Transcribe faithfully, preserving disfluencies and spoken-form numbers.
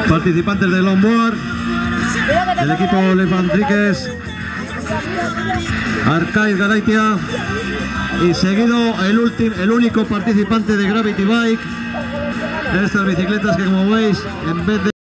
participantes de longboard, el equipo Lefantriques, Arcaiz Garaitia, y seguido el, último, el único participante de Gravity Bike, de estas bicicletas que, como veis, en vez de